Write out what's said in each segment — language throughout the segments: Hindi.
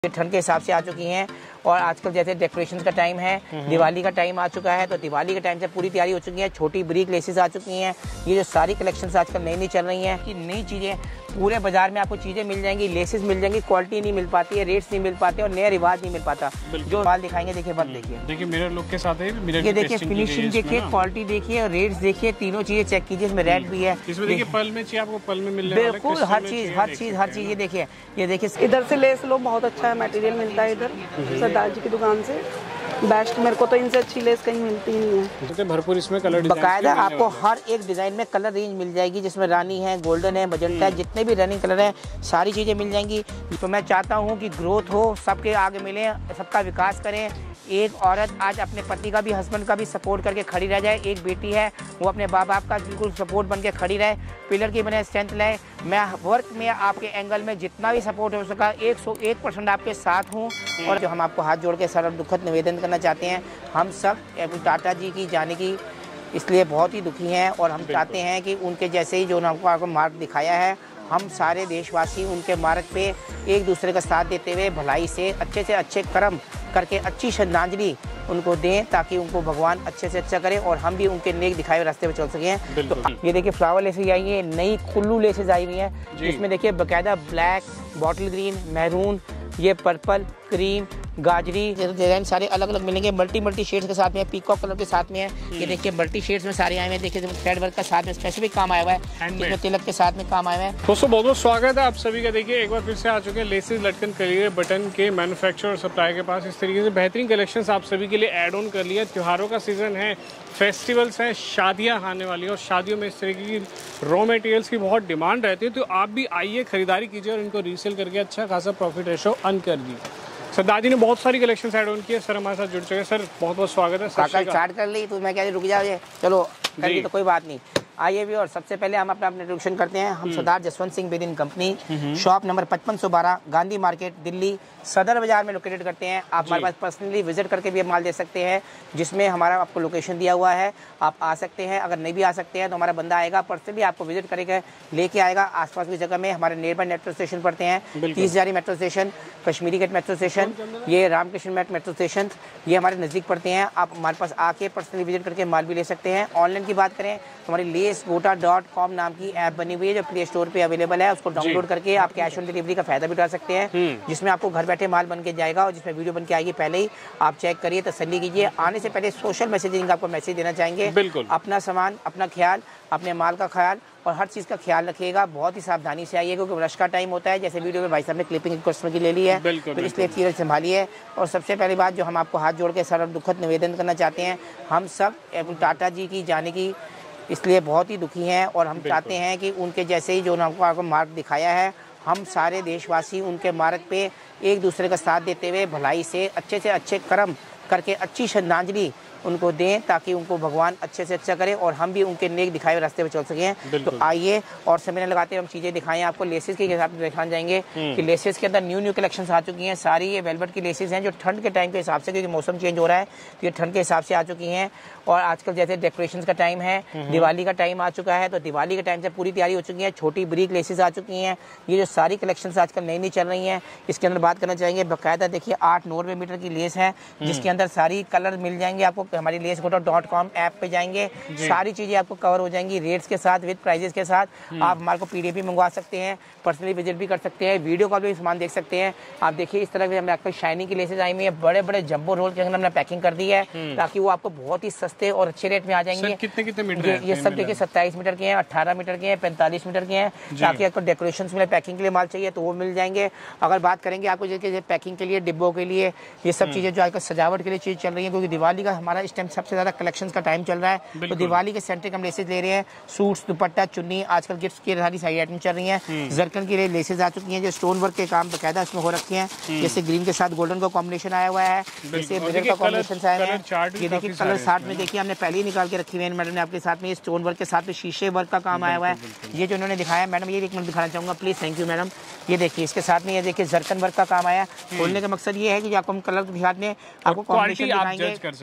ठंड के हिसाब से आ चुकी हैं और आजकल जैसे डेकोरेशन का टाइम है, दिवाली का टाइम आ चुका है, तो दिवाली के टाइम से पूरी तैयारी हो चुकी है। छोटी ब्रीक लेसेस आ चुकी हैं। ये जो सारी कलेक्शंस आजकल नई नई चल रही हैं कि नई चीज़ें पूरे बाजार में आपको चीज़ें मिल जाएंगी, लेसेस मिल जाएंगी, क्वालिटी नहीं मिल पाती है, रेट्स नहीं मिल पाते और नया रिवाज नहीं मिल पाता। जो माल दिखाएंगे देखिए, बस देखिए मिरर लुक के साथ है, ये देखिए फिनिशिंग देखिए, क्वालिटी देखिए और रेट्स देखिए, तीनों चीज़ें चेक कीजिए। इसमें रेड भी है, इसमें देखिए पल में चाहिए आपको, पल में मिल बिल्कुल हर चीज़ ये देखिए इधर से लेस लो, बहुत अच्छा मटेरियल मिलता है इधर सरदार जी की दुकान से। बेस्ट, मेरे को तो इनसे अच्छी लेस कहीं मिलती नहीं है। तो भरपूर इसमें कलर बकायदा आपको हर एक डिजाइन में कलर रेंज मिल जाएगी, जिसमें रानी है, गोल्डन है, मजेंटा है, जितने भी रनिंग कलर हैं सारी चीज़ें मिल जाएंगी। तो मैं चाहता हूँ कि ग्रोथ हो, सबके आगे मिले, सबका विकास करें। एक औरत आज अपने पति का भी, हस्बैंड का भी सपोर्ट करके खड़ी रह जाए। एक बेटी है, वो अपने माँ बाप का बिल्कुल सपोर्ट बन के खड़ी रहे, पिलर की बने स्ट्रेंथ लाए। मैं वर्क में आपके एंगल में जितना भी सपोर्ट हो सका 101% आपके साथ हूँ। और जो हम आपको हाथ जोड़ के सरल दुखद निवेदन करना चाहते हैं, हम सब टाटा जी की जाने की इसलिए बहुत ही दुखी हैं और हम चाहते हैं कि उनके जैसे ही जो हमको आपको मार्ग दिखाया है, हम सारे देशवासी उनके मार्ग पे एक दूसरे का साथ देते हुए भलाई से अच्छे कर्म करके अच्छी श्रद्धांजलि उनको दें, ताकि उनको भगवान अच्छे से अच्छा करे और हम भी उनके नेक दिखाए हुए रास्ते पे चल सकें। तो ये देखिए फ्लावर लेसेस आई है, नई कुल्लू लेसेस आई हुई हैं, जिसमें देखिए बकायदा ब्लैक, बॉटल ग्रीन, मैरून, ये पर्पल, क्रीम, गाजरी डिजाइन सारे अलग अलग मिलेंगे। मल्टी शेड्स के साथ में, पीकॉक कलर के साथ में है। ये देखिए मल्टी शेड्स में सारे आए हुए हैं। देखिए थ्रेड वर्क का साथ में स्पेसिफिक काम आया हुआ है, इसमें तिलक के साथ में काम आया हुआ है। दोस्तों बहुत बहुत स्वागत है आप सभी का। देखिए एक बार फिर से आ चुके हैं लेसेस, लटकन, कलीरे, बटन के मैन्युफैक्चरर और सप्लाई के पास। इस तरीके से बेहतरीन कलेक्शंस आप सभी के लिए ऐड ऑन कर लिया। त्योहारों का सीजन है, फेस्टिवल्स हैं, शादियाँ आने वाली हैं और शादियों में इस तरीके की रॉ मटेरियल्स की बहुत डिमांड रहती है। तो आप भी आइए, खरीदारी कीजिए और इनको रीसेल करके अच्छा खासा प्रॉफिट रेशो अर्न कर दीजिए। सरदार जी ने बहुत सारी कलेक्शंस ऐड ऑन की है। सर हमारे साथ जुड़ चुके हैं। सर बहुत बहुत स्वागत है। स्टार्ट कर ली तो मैं क्या रुक जाओ, चलो कर ली तो कोई बात नहीं। आइए भी, और सबसे पहले हम अपना इंट्रोडक्शन करते हैं। हम Sardar Jaswant Singh Bedin company, shop number 5512, Gandhi market, Delhi Sadar Bazaar में लोकेटेड करते हैं। आप हमारे पास पर्सनली विजिट करके भी माल दे सकते हैं, जिसमें हमारा आपको लोकेशन दिया हुआ है। आप आ सकते हैं, अगर नहीं भी आ सकते हैं तो हमारा बंदा आएगा, पर्सनली आपको विजिट करेगा, लेके आएगा। आसपास की जगह में हमारे नियर बाय मेट्रो स्टेशन पड़ते हैं, 30 जारी metro station, Kashmiri gate metro station, ये रामकृष्ण मेट मेट्रो स्टेशन, ये हमारे नज़दीक पड़ते हैं। आप हमारे पास आके पर्सनली विजिट करके माल भी ले सकते हैं। ऑनलाइन की बात करें तो हमारी lesgota.com नाम की ऐप बनी हुई है, जो प्ले स्टोर पे अवेलेबल है। उसको डाउनलोड करके आप कैश ऑन डिलीवरी का फायदा भी उठा सकते हैं, जिसमें आपको घर बैठे माल बन के जाएगा और जिसमें वीडियो बन के आएगी। पहले ही आप चेक करिए, तसल्ली कीजिए। आने से पहले सोशल मैसेजिंग आपको मैसेज देना चाहेंगे। अपना सामान, अपना ख्याल, अपने माल का ख्याल और हर चीज़ का ख्याल रखिएगा। बहुत ही सावधानी से आइए, क्योंकि रश का टाइम होता है। जैसे वीडियो में भाई साहब ने क्लिपिंग कस्टमर की ले ली है, तो इसलिए चीज़ें संभालिए। और सबसे पहली बात जो हम आपको हाथ जोड़ के सरल दुखद निवेदन करना चाहते हैं, हम सब टाटा जी की जाने की इसलिए बहुत ही दुखी हैं और हम चाहते हैं कि उनके जैसे ही जो हमको आपको मार्ग दिखाया है, हम सारे देशवासी उनके मार्ग पे एक दूसरे का साथ देते हुए भलाई से अच्छे कर्म करके अच्छी श्रद्धांजलि उनको दें, ताकि उनको भगवान अच्छे से अच्छा करे और हम भी उनके नेक दिखाए हुए रास्ते पे चल सकें। तो आइए, और समय लगाते हम चीज़ें दिखाएं आपको। लेसेस के हिसाब से दिखाने जाएंगे कि लेसेस के अंदर न्यू कलेक्शंस आ चुकी हैं। सारी ये वेलवेट की लेसेस हैं, जो ठंड के टाइम के हिसाब से, क्योंकि मौसम चेंज हो रहा है, तो ये ठंड के हिसाब से आ चुकी हैं। और आजकल जैसे डेकोरेशन का टाइम है, दिवाली का टाइम आ चुका है, तो दिवाली के टाइम से पूरी तैयारी हो चुकी है। छोटी ब्रीक लेसेस आ चुकी हैं। ये जो सारी कलेक्शंस आजकल नई नई चल रही हैं, इसके अंदर बात करना चाहेंगे। बाकायदा देखिए 8-9 मीटर की लेस है, जिसके अंदर सारी कलर मिल जाएंगे आपको। हमारी lesgota.com ऐप पे जाएंगे, सारी चीजें आपको कवर हो जाएंगी, रेट्स के साथ, विद प्राइजेस के साथ। आप हमारे को पीडीएफ भी मंगवा सकते हैं, पर्सनली विजिट भी कर सकते हैं, वीडियो कॉल भी सामान देख सकते हैं। आप देखिए इस तरह से हमने आपको शाइनिंग की लेसेस आई हुई है, बड़े बड़े जंबो रोल के अंदर हमने पैकिंग कर दी है, ताकि वो आपको बहुत ही सस्ते और अच्छे रेट में आ जाएंगे। कितने मीटर? ये सब देखिए 27 मीटर के हैं, 18 मीटर के हैं, 45 मीटर के हैं, ताकि आपको डेकोरेशन में पैकिंग के लिए माल चाहिए तो वो मिल जाएंगे। अगर बात करेंगे आपको जैसे पैकिंग के लिए, डिब्बों के लिए, ये सब चीजें जो आजकल सजावट के लिए चीज चल रही है, क्योंकि दिवाली का हमारा इस टाइम सबसे ज्यादा कलेक्शन का टाइम चल रहा है। तो दिवाली के सेंट्रिक हम लेसेस ले रहे हैं। सूट्स, दुपट्टा, चुन्नी, आजकल गिफ्ट की सारी साइड आइटम चल रही हैं। जरकन की लेसेस आ चुकी हैं, जो स्टोन वर्क के काम बकायदा इसमें हो रखे हैं। जैसे ग्रीन के साथ गोल्डन का कॉम्बिनेशन आया हुआ है, जैसे मिरर का कॉम्बिनेशन आया है। ये देखिए कलर चार्ट में देखिए हमने पहले ही निकाल के रखी हुई है मैडम ने आपके साथ में। ये स्टोन वर्क के साथ में शीशे वर्क का काम आया हुआ है। ये जो उन्होंने दिखाया मैडम, ये एक मिनट दिखाना चाहूंगा प्लीज। Thank you madam. ये देखिए इसके साथ में ये देखिए जरकन वर्क का काम आया। खोलने का मकसद ये है कि आपको हम कलर के साथ में आपको कॉम्बिनेशन दिखाएंगे। कर सके। देखिए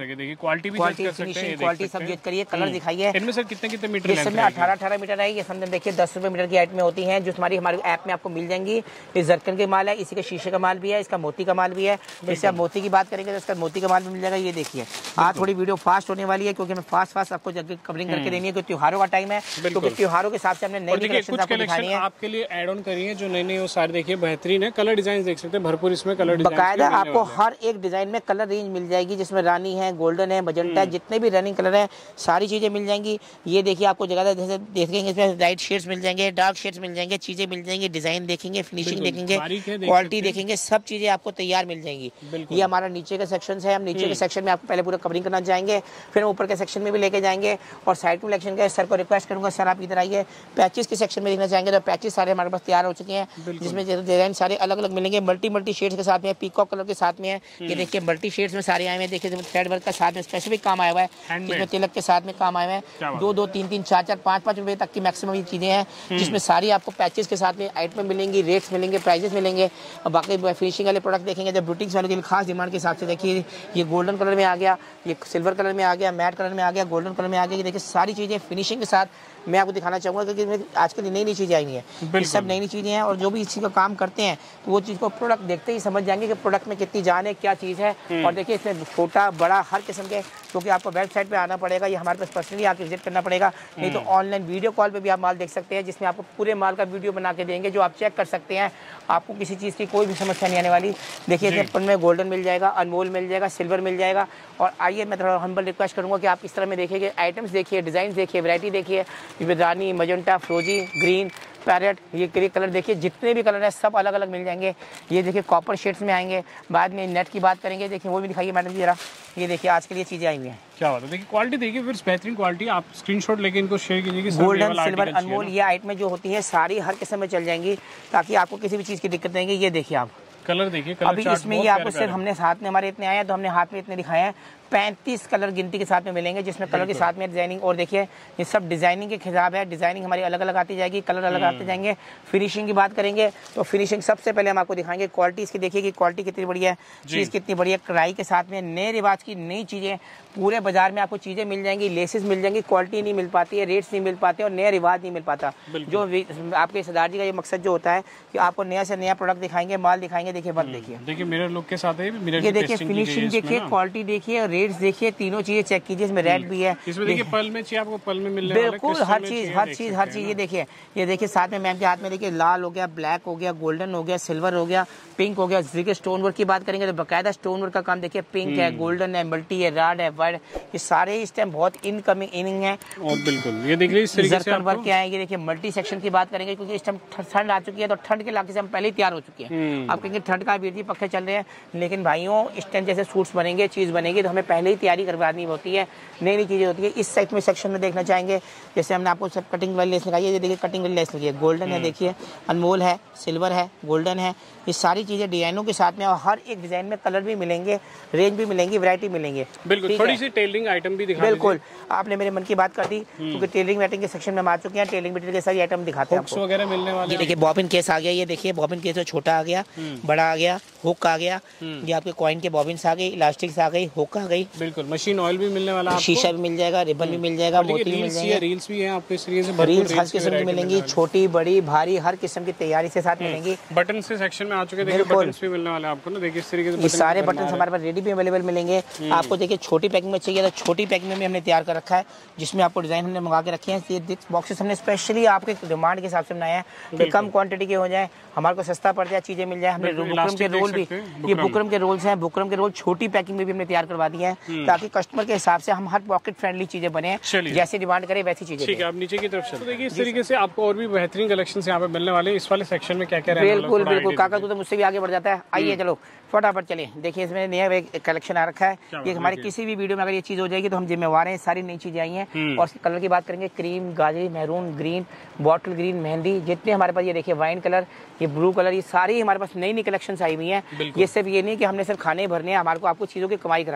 क्वालिटी भी जज कर सकते हैं, क्वालिटी सब जज करिए। कलर दिखाइए। इनमें सर कितने मीटर ये सब में 18 मीटर है। ये समझ देखिए 10 रुपए मीटर की हाइट में होती है, जो हमारे ऐप में आपको मिल जाएंगी। ये जरकन के माल है, इसी का शीशे का माल भी है, इसका मोती का माल भी है। इससे आप मोती की बात करेंगे तो इसका मोती का माल भी मिल जाएगा। ये देखिए आज थोड़ी वीडियो फास्ट होने वाली है, क्योंकि हमें फास्ट आपको कवरिंग करके देनी है, क्योंकि त्योहारों का टाइम है। क्योंकि त्योहारों के हिसाब से हमने नई कलेक्शन आपको दिखानी है। आपके लिए ऐड ऑन करिए जो नई वो सारे देखिए बेहतरीन है। कलर डिजाइन देख सकते हैं भरपूर, इसमें कलर डिजाइन बकायदा आपको हर एक डिजाइन में कलर रेंज मिल जाएगी, जिसमें रानी है, गोल्डन है, मजेंटा है, जितने भी रनिंग कलर है सारी चीजें मिल जाएंगी। ये देखिए आपको जगह देखेंगे इसमें लाइट शेड्स मिल जाएंगे, डार्क शेड्स मिल जाएंगे, चीजें मिल जाएंगी, डिजाइन देखेंगे, फिनिशिंग देखेंगे, क्वालिटी देखेंगे, सब चीजें आपको तैयार मिल जाएंगी। ये हमारा नीचे का सेक्शन है। हम नीचे के सेक्शन में आपको पहले पूरा कवरिंग करना चाहेंगे, फिर ऊपर के सेक्शन में भी लेके जाएंगे। और साइड में सेक्शन का सर को रिक्वेस्ट करूंगा, सर आप इधर आइए। पैचेस के सेक्शन में देखना चाहेंगे तो पैचेस सारे हमारे पास तैयार हो चुके हैं, जिसमें डिजाइन सारे अलग अलग मिलेंगे। मल्टी शेड्स के साथ में, पीकॉक कलर के साथ में है। ये देखिए मल्टी शेड्स में सारे आए हुए हैं। देखिए थ्रेड वर्क का साथ में स्पेसिफिक काम आया हुआ है, इसमें तिलक के साथ में काम आया हुआ है। 2-2, 3-3, 4-4, 5-5 रुपए तक की मैक्सिमम ये चीजें हैं, जिसमें सारी आपको पैचेस के साथ में आइटम मिलेंगी, रेट्स मिलेंगे, प्राइजेस मिलेंगे। और बाकी फिनिशिंग वाले प्रोडक्ट देखेंगे जब बुटीक्स वालों की खास डिमांड के हिसाब से। देखिए ये गोल्डन कलर में आ गया, ये सिल्वर कलर में आ गया, मैट कलर में आ गया, गोल्डन कलर में आ गया। ये देखिए सारी चीजें फिनिशिंग के साथ मैं आपको दिखाना चाहूंगा, क्योंकि आजकल नई चीजें आई हैं, सब नई चीजें हैं। और जो भी इसी का काम करते हैं तो वो चीज को प्रोडक्ट देखते ही समझ जाएंगे कि प्रोडक्ट में कितनी जान है, क्या चीज है। और देखिए इसमें छोटा बड़ा हर किस्म के, क्योंकि आपको वेबसाइट पे आना पड़ेगा, ये हमारे पास पर्सनली आके विजिट करना पड़ेगा, नहीं तो ऑनलाइन वीडियो कॉल पे भी आप माल देख सकते हैं, जिसमें आपको पूरे माल का वीडियो बना के देंगे, जो आप चेक कर सकते हैं। आपको किसी चीज़ की कोई भी समस्या नहीं आने वाली। देखिए इसमें में गोल्डन मिल जाएगा, अनमोल मिल जाएगा, सिल्वर मिल जाएगा। और आइए मैं थोड़ा हम्बल रिक्वेस्ट करूँगा कि आप इस तरह में देखिए, आइटम्स देखिए, डिज़ाइन देखिए, वैरायटी देखिए, रानी, मजेंटा, फ्रोजी, ग्रीन, पैरेट, ये ग्रे कलर देखिए, जितने भी कलर हैं सब अलग अलग मिल जाएंगे। ये देखिए कॉपर शेड्स में आएंगे। बाद में नेट की बात करेंगे, देखिए वो भी दिखाइए मैडम जी जरा। ये देखिए आज के लिए चीज़ें आई हुई हैं। क्या बात है, देखिए क्वालिटी देखिए, फिर बेहतरीन क्वालिटी। आप स्क्रीनशॉट लेके इनको शेयर कीजिए। गोल्डन, सिल्वर, अनमोल ये आइटमें जो होती हैं सारी हर किस्म में चल जाएंगी, ताकि आपको किसी भी चीज़ की दिक्कत नहीं है। ये देखिए आप कलर देखिए, अभी इसमें ये आपको सिर्फ हमने हाथ में हमारे इतने आए हैं, तो हमने हाथ में इतने दिखाए हैं। 35 कलर गिनती के साथ में मिलेंगे, जिसमें कलर के साथ में डिजाइनिंग। और देखिए ये सब डिजाइनिंग के खिलाफ है, डिजाइनिंग हमारी अलग अलग आती जाएगी, कलर अलग आते जाएंगे। फिनिशिंग की बात करेंगे तो फिनिशिंग सबसे पहले हम आपको दिखाएंगे। क्वालिटी इसकी देखिए कि क्वालिटी कितनी बढ़िया है, चीज़ कितनी बढ़िया, कढ़ाई के साथ में नए रिवाज की नई चीज़ें। पूरे बाजार में आपको चीज़ें मिल जाएंगी, लेसेस मिल जाएंगी, क्वालिटी नहीं मिल पाती है, रेट्स नहीं मिल पाते और नया रिवाज नहीं मिल पाता। जो आपके सरदार जी का ये मकसद जो होता है कि आपको नया से नया प्रोडक्ट दिखाएंगे, माल दिखाएंगे। देखिए वर्क देखिए, मिरर लुक के साथ है, ये देखिए फिनिशिंग देखिए, क्वालिटी देखिए, रेट्स देखिए, तीनों चीजें चेक कीजिए। इसमें रेड भी है, इसमें देखिए पल में चाहिए आपको, पल में मिलने वाला है, बिल्कुल हर चीज। ये देखिए साथ में मैम के हाथ में देखिए लाल हो गया, ब्लैक हो गया, गोल्डन हो गया, सिल्वर हो गया, पिंक हो गया। देखिए स्टोन वर्क की बात करेंगे तो बकायदा स्टोन वर्क का काम देखिए, पिंक है, गोल्डन है, मल्टी है, रेड है, वाइट, ये सारे इस टाइम बहुत इनकमिंग इनिंग है। और बिल्कुल ये देखिए इस तरीके से वर्क क्या है। ये देखिए मल्टी सेक्शन की बात करेंगे, क्योंकि इस टाइम ठंड आ चुकी है, तो ठंड के इलाके से हम पहले ही तैयार हो चुके हैं। आप कहेंगे ठंड का भी पक्के चल रहे हैं, लेकिन भाइयों इस टाइम जैसे सूट्स बनेंगे, चीज बनेगी, तो हमें पहले ही तैयारी करवानी होती है, नई चीजें होती है। इस साइड में सेक्शन में देखना चाहेंगे, जैसे हमने आपको सब कटिंग वाली लेस लगाई है। ये देखिए कटिंग वाली लेस लगी है, गोल्डन है, देखिए अनमोल है, सिल्वर है, गोल्डन है। ये सारी चीजें डिजाइनों के साथ में, और हर एक डिजाइन में कलर भी मिलेंगे, रेंज भी मिलेंगी, वैरायटी मिलेंगे। बिल्कुल थोड़ी सी टेलरिंग आइटम भी दिखा। बिल्कुल आपने मेरे मन की बात कर दी, क्योंकि टेलरिंग वेटिंग के सेक्शन में हम आ चुके हैं। टेलरिंग वेटिंग के सारी आइटम दिखाते हैं आपको, वगैरह मिलने वाले। ये देखिए बॉबिन केस आ गया, ये देखिए बॉबिन केस छोटा आ गया, बड़ा आ गया, हुक आ गया, ये आपके कॉइन के बॉबिन्स आ गई, इलास्टिक्स आ गई, हुक आ गई। बिल्कुल मशीन ऑयल भी मिलने वाला, शीशा भी मिल जाएगा, रिबन भी मिल जाएगा, मोती भी मिल जाएगा, रील्स भी हैं आपको इस तरीके से। रील्स हर किस्म की मिलेंगी, छोटी बड़ी भारी हर किस्म की तैयारी से साथ मिलेंगी। बटन से सेक्शन में आ चुके हैं, बटन्स भी मिलने वाले आपको ना। देखिए इस तरीके से ये सारे बटन हमारे पास रेडी भी अवेलेबल मिलेंगे आपको। देखिए छोटी पैकिंग में चाहिए तो छोटी पैकिंग में भी हमने तैयार कर रखा है, जिसमें आपको डिजाइन हमने मंगा के रखे हैं। ये बॉक्सेस हमने स्पेशली आपके डिमांड के हिसाब से बनाया है कि कम क्वांटिटी के हो जाए, हमारे को सस्ता पड़ जाए, चीजें मिल जाए। हमने बुकरम के रोल भी, ये बुकरम के रोल्स हैं, बुकरम के रोल छोटी पैकिंग में भी हमने तैयार करवा दिए हैं, ताकि कस्टमर के हिसाब से हम हर पॉकेट फ्रेंडली चीजें बने, जैसे डिमांड करे वैसी चीजें। ठीक है, आप नीचे की तरफ से देखिए इस तरीके से आपको और भी बेहतरीन कलेक्शन यहाँ पे मिलने वाले। इस वाले सेक्शन में क्या क्या रहने वाला है? बिल्कुल बिल्कुल, काका तू तो मुझसे भी आगे बढ़ जाता है। आइए चलो फटाफट चलिए। देखिए इसमें नया एक कलेक्शन आ रखा है, ये हमारे किसी भी वीडियो में अगर ये चीज हो जाएगी तो हम जिम्मेवार हैं। सारी नई चीजें आई हैं। और कलर की बात करेंगे, क्रीम, गाजरी, मैरून, ग्रीन, बॉटल ग्रीन, मेहंदी, जितने हमारे पास, ये देखिए वाइन कलर, ये ब्लू कलर, ये सारी हमारे पास नई कलेक्शन आई हुई है। ये सिर्फ ये नहीं कि हमने सिर्फ खाने भरने हैं, हमारे को आपको चीजों की कमाई करानी है।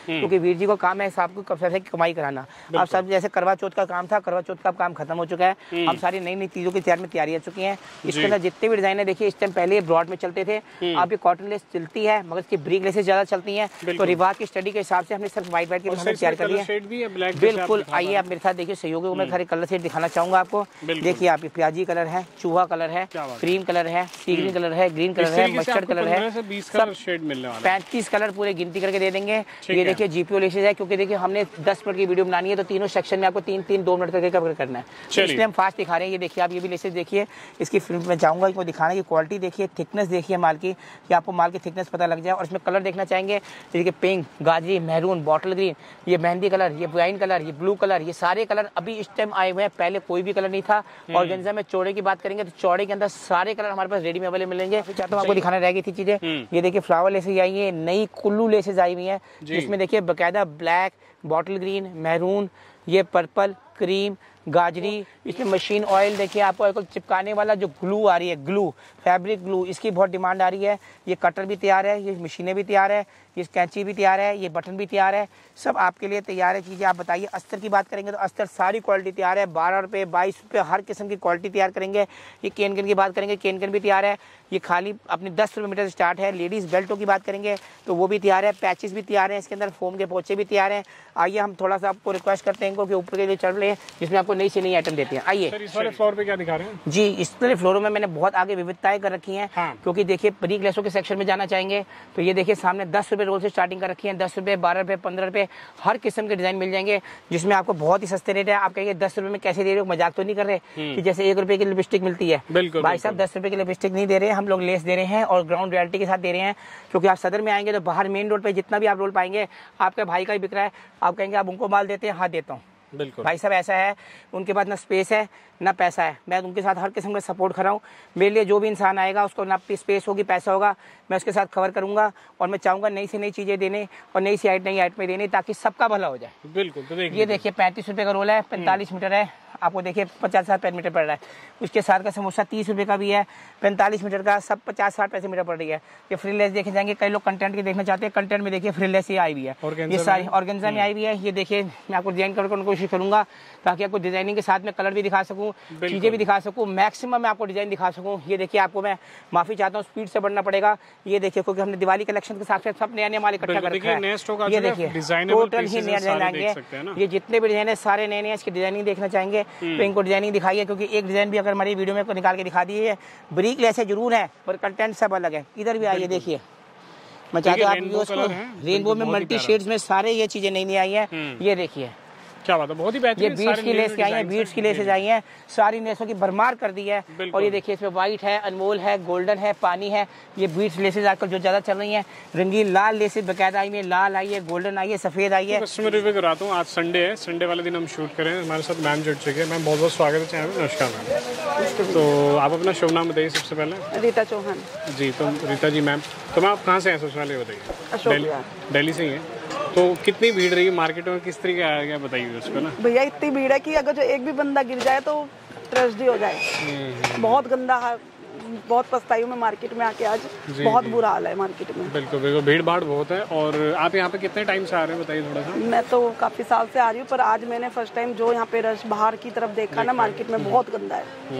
क्योंकि वीर जी को काम है आपको कब से कमाई कराना। अब सब जैसे करवा चौथ का काम था, करवा चौथ का काम खत्म हो चुका है। अब सारी नई नई चीजों की तैयारी आ चुकी है। इसके अंदर जितने भी डिजाइन है देखिए, इस टाइम पहले ब्रॉड में चलते थे, अब ये कॉटन लेस चलती है, मगर इसकी ब्रिक लेसेस ज्यादा चलती है। तो रिवाज की स्टडी के हिसाब से हमने सिर्फ व्हाइट की तैयार कर लिया। बिल्कुल, आइए आप मेरे साथ देखिए, सहयोगी में सारे कलर शेड दिखाना चाहूंगा आपको। देखिए आप, प्याजी कलर है, चूहा कलर है, क्रीम कलर है, सी ग्रीन कलर है, ग्रीन कलर है, मस्टर्ड कलर है, सब शेड मिलने वाला है। 35 कलर पूरे गिनती करके दे देंगे। ये देखिए जीपीओ लेसेस है, क्योंकि देखिए हमने 10 मिनट की वीडियो बनानी है, तो तीनों सेक्शन में आपको 3-3-2 मिनट करके कवर करना है, इसलिए हम फास्ट दिखा रहे हैं। ये देखिए आप, ये भी लेसेस देखिए, इसकी फिल्म में चाहूंगा इनको दिखाने की क्वालिटी देखिए, थिकनेस देखिए माल की, कि आपको माल की थिकनेस पता लग जाए। और इसमें कलर देखना चाहेंगे, देखिए पिंक, गाजरी, मैरून, बॉटल ग्रीन, ये मेहंदी कलर, ये वाइन कलर, ये ब्लू कलर, ये सारे कलर अभी इस टाइम आए हुए हैं, पहले कोई भी कलर नहीं था। ऑर्गेन्जा में चौड़े की बात करेंगे तो चौड़े के अंदर सारे कलर हमारे पास रेडी में अवेलेबल मिलेंगे। चाहता हूँ आपको दिखाना रह गई थी चीजें। ये देखिए फ्लावर लेसेस आई है, नई कुल्लू लेसेस आई हुई है, जिसमें देखिए बकायदा ब्लैक, बॉटल ग्रीन, मैरून, ये पर्पल, क्रीम, गाजरी, इसमें मशीन ऑयल देखिए आपको चिपकाने वाला जो ग्लू आ रही है, ग्लू, फैब्रिक ग्लू, इसकी बहुत डिमांड आ रही है। ये कटर भी तैयार है, ये मशीनें भी तैयार है, ये कैंची भी तैयार है, ये बटन भी तैयार है, सब आपके लिए तैयार है चीज़ें। आप बताइए, अस्तर की बात करेंगे तो अस्तर सारी क्वालिटी तैयार है, 12 रुपये, 22 रुपये, हर किस्म की क्वालिटी तैयार करेंगे। ये केनकन की बात करेंगे, केनकन भी तैयार है, ये खाली अपने 10 रुपये मीटर से स्टार्ट है। लेडीज़ बेल्टों की बात करेंगे तो वो भी तैयार है, पैचेस भी तैयार हैं, इसके अंदर फोम के पोचे भी तैयार हैं। आइए हम थोड़ा सा आपको रिक्वेस्ट करते हैं कि ऊपर के लिए चढ़ ले, जिसमें आपको नई से नई आइटम देते हैं। आइए इस वाले फ्लोर पे क्या दिखा रहे हैं जी, इस वाले फ्लोरों में मैंने बहुत आगे विविधताएं कर रखी हैं। क्योंकि देखिए ब्रिक लेसों के सेक्शन में जाना चाहेंगे तो ये देखिए सामने 10 रुपये रोल से स्टार्टिंग कर रखी है, 10 रुपये, 12 रुपये, 15 रुपये, हर किस्म के डिजाइन मिल जाएंगे, जिसमें आपको बहुत ही सस्ते रेट है। आप कहेंगे 10 रुपये में कैसे दे रहे हो, मजाक तो नहीं कर रहे कि जैसे 1 रुपये की लिपस्टिक मिलती है। भाई साहब 10 रुपये की लिपस्टिक नहीं दे रहे हैं, हम लोग लेस दे रहे हैं और ग्राउंड रियलिटी के साथ दे रहे हैं। क्योंकि आप सदर में आएंगे तो बाहर मेन रोड पे जितना भी आप रोल पाएंगे, आपके भाई का ही बिक रहा है, आप कहेंगे आप उनको माल देते हैं, हाँ देता हूँ। बिल्कुल भाई साहब, ऐसा है, उनके पास ना स्पेस है ना पैसा है, मैं उनके साथ हर किस्म का सपोर्ट कर रहा हूँ। मेरे लिए जो भी इंसान आएगा उसको ना स्पेस होगी, पैसा होगा, मैं उसके साथ कवर करूंगा। और मैं चाहूंगा नई से नई चीजें देने और नई आइटमें देने, ताकि सबका भला हो जाए। बिल्कुल। तो ये देखिए 35 रुपये का रोल है, 45 मीटर है, आपको देखिए 50-60 मीटर पड़ रहा है। उसके साथ का समोसा 30 रुपये का भी है, 45 मीटर का, सब 50-60 पैसे मीटर पड़ रही है। ये फ्री लेस देखे जाएंगे, कई लोग कंटेंट के देखना चाहते हैं, कंटेंट में देखिए फ्री लेस ये आई हुई है, ये सारी ऑर्गेन्जा में आई हुई है। ये देखिए मैं आपको डिजाइन करने की कोशिश करूंगा, ताकि आपको डिजाइनिंग के साथ में कलर भी दिखा सकूं, चीजें भी दिखा सकूं, मैक्सिमम मैं आपको डिजाइन दिखा सकूं। ये देखिए आपको मैं माफी चाहता हूँ, स्पीड से बढ़ना पड़ेगा। ये देखिए क्योंकि हमने दिवाली कलेक्शन के साथ सब नया माल इकट्ठा कर रखा है। ये देखिए टोटल ही नया डिजाइन आएंगे, ये जितने भी डिजाइन है सारे नए नए, इसकी डिजाइनिंग देखना चाहेंगे तो इनको डिजाइनिंग दिखाइए। क्योंकि एक डिजाइन भी अगर हमारी वीडियो में निकाल के दिखा दिए, ब्रिक लेसे जरूर है पर कंटेंट सब अलग है। इधर भी आइए देखिए, मैं चाहता हूँ रेनबो में मल्टी शेड्स में सारे ये चीजें नई नई आई है। ये देखिए क्या बात है, बहुत ही बेहतरीन। ये बीट्स की लेस आई है, बीट्स की लेसेस आई हैं, सारी लेसों की भरमार कर दी है। और ये देखिए इसमें व्हाइट है, अनमोल है, गोल्डन है, पानी है। ये बीट्स लेसेस आजकल जो ज्यादा चल रही हैं, रंगीन लाल लेसेस बकायदा आई है, लाल आई है, गोल्डन आई है, सफेद आई है। कस्टमर रिव्यू कराता हूँ। आज संडे है, संडे वाले दिन हम शूट करें, हमारे साथ मैम जुड़ चुके हैं। मैम बहुत बहुत स्वागत है चैनल में। नमस्कार मैम। तो आप अपना शुभ नाम बताइए सबसे पहले। रीता चौहान जी। तो रीता जी मैम, तो मैम आप कहाँ से हैं सबसे पहले बताइए। दिल्ली से ही हैं। तो कितनी भीड़ रही है मार्केट में, किस तरीके आ गया बताइए उसको ना। भैया इतनी भीड़ है कि अगर जो एक भी बंदा गिर जाए तो ट्रेजेडी हो जाए। बहुत गंदा है, बहुत पछताई हूँ मैं मार्केट में आके आज, बहुत बुरा हाल है मार्केट में। बिल्कुल बिल्कुल, भीड़ भाड़ बहुत है। और आप यहाँ पे कितने टाइम से आ रहे हैं बताइए थोड़ा सा। मैं तो काफी साल से आ रही हूँ, पर आज मैंने फर्स्ट टाइम जो यहाँ पे रश बाहर की तरफ देखा ना, मार्केट में बहुत गंदा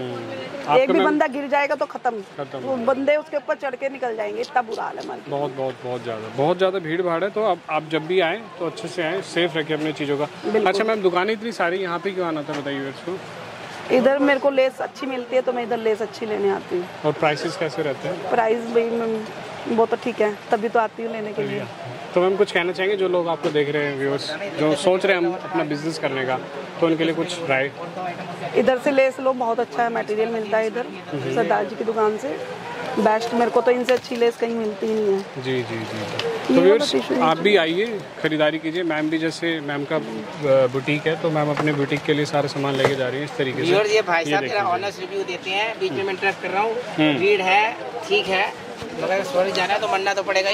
है। एक भी बंदा गिर जाएगा तो खत्म, वो बंदे उसके ऊपर चढ़ के निकल जाएंगे, इतना बुरा हाल है मार्केट। बहुत ज्यादा भीड़ भाड़ है। तो अब आप जब भी आए तो अच्छे से आए, सेफ रखें अपनी चीजों का। अच्छा मैम, दुकानें इतनी सारी, यहाँ पे क्यों आना था बताइए इसको। इधर मेरे को लेस अच्छी मिलती है तो मैं इधर लेस अच्छी लेने आती हूँ। और प्राइसेस कैसे रहते हैं? प्राइस भाई वो तो ठीक है, तभी तो आती हूँ लेने के लिए। तो मैम कुछ कहना चाहेंगे जो लोग आपको देख रहे हैं, व्यूअर्स जो सोच रहे हैं हम अपना बिजनेस करने का, तो उनके लिए कुछ राय? इधर से लेस लो, बहुत अच्छा है मटेरियल मिलता है इधर सरदार जी की दुकान से, बेस्ट। मेरे को तो इनसे अच्छी लेस कहीं मिलती ही नहीं है। जी जी जी। तो व्यूअर्स आप भी आइए, खरीदारी कीजिए। मैम भी, जैसे मैम का बुटीक है तो मैम अपने बुटीक के लिए सारे सामान लेके जा रही है इस तरीके से। ये भाई साहब मेरा ऑनर्स रिव्यू देते हैं, बीच में मैं इंटरेक्ट कर रहा हूँ। भीड़ है ठीक है, मगर सॉरी जाना है तो मरना तो पड़ेगा ही।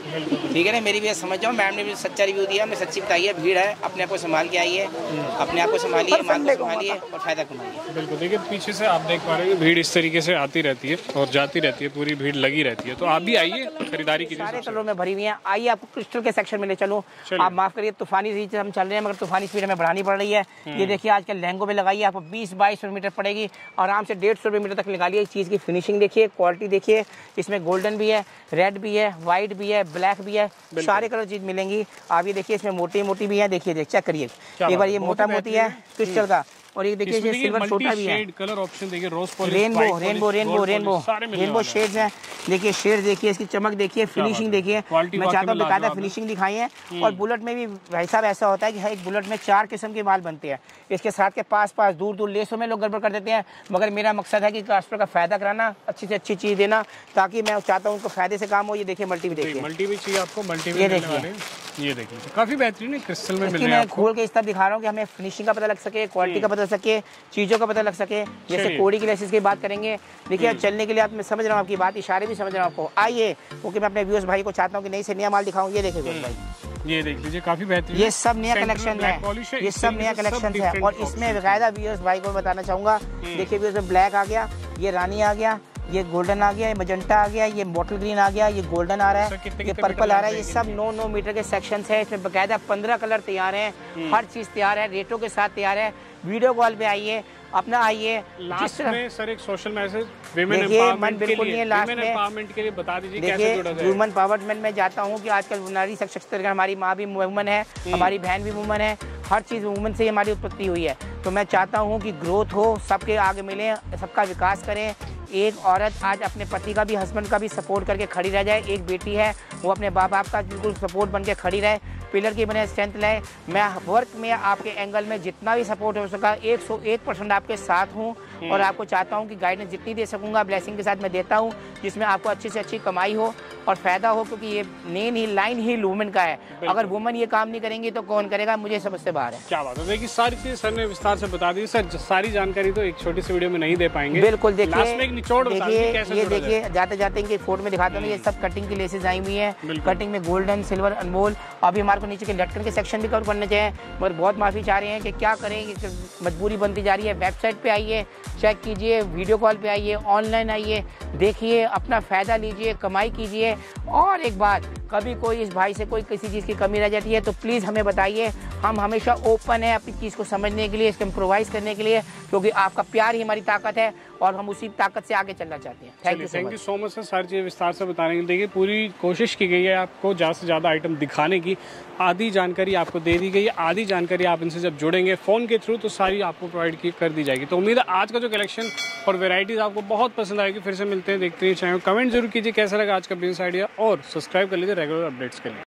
ठीक है ना, मेरी भी समझ जाओ, मैम ने भी सच्चा रिव्यू दिया, मैं सच्ची बताई है, भीड़ है, अपने आप को संभाल के आइए, अपने आप को संभालिए, माल को संभालिए और फायदा कमाइए। बिल्कुल, देखिए पीछे से आप देख पा रहे हैं भीड़ इस तरीके से आती रहती है और जाती रहती है, पूरी भीड़ लगी रहती है। तो आप भी आइए, खरीदारी कीजिए। सारे कलरों में भरी हुई है, आइए आपको क्रिस्टल के सेक्शन में ले चलो। आप माफ करिए, तूफानी रीच हम चल रहे हैं, मगर तूफानी स्पीड हमें बढ़ानी पड़ रही है। ये देखिए आजकल लहंगों में लगाइए, आपको 20-22 मीटर पड़ेगी, आराम से 150 मीटर तक निकालिए। इस चीज़ की फिनिशिंग देखिए, क्वालिटी देखिए, इसमें गोल्डन भी है, रेड भी है, व्हाइट भी है, ब्लैक भी है, सारे कलर चीज मिलेंगी। आप ये देखिए, इसमें मोटी मोटी भी है, देखिए चेक करिए एक बार, ये मोटा मोटी है क्रिस्टल का, और ये देखिए ये सिल्वर छोटा भी है। कलर ऑप्शन देखिए, rose polish, rainbow rainbow rainbow rainbow rainbow shades हैं। देखिए शेड देखिए, इसकी चमक देखिए, फिनिशिंग देखिए। मैं चाहता हूँ बेकायदा फिनिशिंग दिखाई है। और बुलेट में भी वैसा वैसा होता है कि एक बुलेट में 4 किस्म के माल बनते हैं। इसके साथ के पास दूर दूर लेसों में लोग गड़बड़ कर देते हैं, मगर मेरा मकसद है कि कस्टमर का फायदा कराना, अच्छी से अच्छी चीज देना, ताकि मैं चाहता हूँ उनको फायदे से काम हो। ये देखिए मल्टी भी देखिए, मल्टी भी चाहिए आपको, मल्टी भी ये देखिए, ये देखिए काफी बेहतरीन है, क्रिस्टल में मिल रहा है। मैं खोल के इस तरह दिखा रहा हूँ कि हमें फिनिशिंग का पता लग सके, क्वालिटी का पता लग सके, चीजों का पता लग सके। जैसे कोड़ी की लेसिस की बात करेंगे, देखिए चलने के लिए आप, मैं समझ रहा हूँ आपकी बात, इशारे भी समझ रहा हूँ आपको। आइए, क्योंकि मैं अपने व्यूअर्स भाई को चाहता हूँ कि नई से नया माल दिखाऊं। ये देखिए व्यूअर्स भाई, ये देख लीजिए, काफी बेहतरीन, ये सब नया कलेक्शन है, ये सब नया कलेक्शन है। और इसमें बेकायदा व्यूअर्स भाई को बताना चाहूंगा, देखिए व्यूअर्स, ब्लैक आ गया, ये रानी आ गया, ये गोल्डन आ गया, ये मजेंटा आ गया, ये बॉटल ग्रीन आ गया, ये गोल्डन आ रहा है, ये पर्पल आ रहा है। ये सब 9-9 मीटर के सेक्शंस है। इसमें बकायदा 15 कलर तैयार हैं, हर चीज तैयार है, रेटों के साथ तैयार है। वीडियो कॉल पे आइए, अपना आइए। लास्ट में सर एक सोशल मैसेज विमेन एम्पावरमेंट बिल्कुल नहीं है, लास्ट में एम्पावरमेंट के लिए बता दीजिए कैसे देखिए, जुड़ा जाए। वुमेन एम्पावरमेंट में जाता हूँ कि आजकल नारी सशक्तिकरण, हमारी माँ भी वुमन है, हमारी बहन भी वुमन है, हर चीज़ वुमन से ही हमारी उत्पत्ति हुई है। तो मैं चाहता हूँ कि ग्रोथ हो, सबके आगे मिले, सबका विकास करें। एक औरत आज अपने पति का भी, हस्बैंड का भी सपोर्ट करके खड़ी रह जाए। एक बेटी है, वो अपने बाप का बिल्कुल सपोर्ट बन के खड़ी रहे, पिलर की बने स्ट्रेंथ लाए। मैं वर्क में आपके एंगल में जितना भी सपोर्ट हो सका 101% आपके साथ हूँ, और आपको चाहता हूँ कि गाइडेंस जितनी दे सकूँगा ब्लेसिंग के साथ मैं देता हूँ, जिसमें आपको अच्छी से अच्छी कमाई हो और फायदा हो, क्योंकि ये मेन ही लाइन ही वुमेन का है। अगर वुमेन ये काम नहीं करेंगी तो कौन करेगा, मुझे समझ से बाहर है। क्या बात है, देखिए सारी चीज़ सर ने विस्तार से बता दी। सर सारी जानकारी तो एक छोटी सी वीडियो में नहीं दे पाएंगे। बिल्कुल, देखिए ये देखिए जाते जाते इनके फोटो में दिखाता हूँ। ये सब कटिंग की लेसेस आई हुई है, कटिंग में गोल्डन, सिल्वर, अनमोल। अभी हमारे को नीचे के लटकन के सेक्शन भी कवर करने चाहिए, मगर बहुत माफी चाह रहे हैं कि क्या करें, मजबूरी बनती जा रही है। वेबसाइट पे आइए, चेक कीजिए, वीडियो कॉल पे आइए, ऑनलाइन आइए, देखिए, अपना फायदा लीजिए, कमाई कीजिए। और एक बात, कभी कोई इस भाई से कोई किसी चीज़ की कमी रह जाती है तो प्लीज़ हमें बताइए, हम हमेशा ओपन है अपनी चीज़ को समझने के लिए, इसको इम्प्रोवाइज करने के लिए, क्योंकि आपका प्यार ही हमारी ताकत है और हम उसी ताकत से आगे चलना चाहते हैं। Thank you so much sir, सारी चीज़ें विस्तार से बताने के लिए। देखिए पूरी कोशिश की गई है आपको ज़्यादा से ज़्यादा आइटम दिखाने की, आधी जानकारी आपको दे दी गई है, आधी जानकारी आप इनसे जब जुड़ेंगे फ़ोन के थ्रू तो सारी आपको प्रोवाइड कर दी जाएगी। तो उम्मीद है आज का जो कलेक्शन और वेराइटीज़ आपको बहुत पसंद आएगी। फिर से मिलते हैं, देखते हैं, चाहे कमेंट जरूर कीजिए कैसा लगा आज का बिजनेस आइडिया, और सब्सक्राइब कर लीजिए रेगुलर अपडेट्स के लिए।